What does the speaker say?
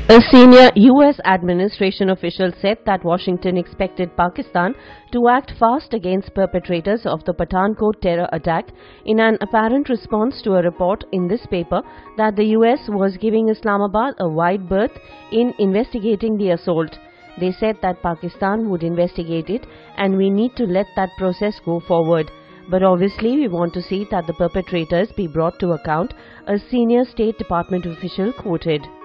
A senior U.S. administration official said that Washington expected Pakistan to act fast against perpetrators of the Pathankot terror attack in an apparent response to a report in this paper that the U.S. was giving Islamabad a wide berth in investigating the assault. They said that Pakistan would investigate it and we need to let that process go forward. But obviously we want to see that the perpetrators be brought to account, a senior State Department official quoted.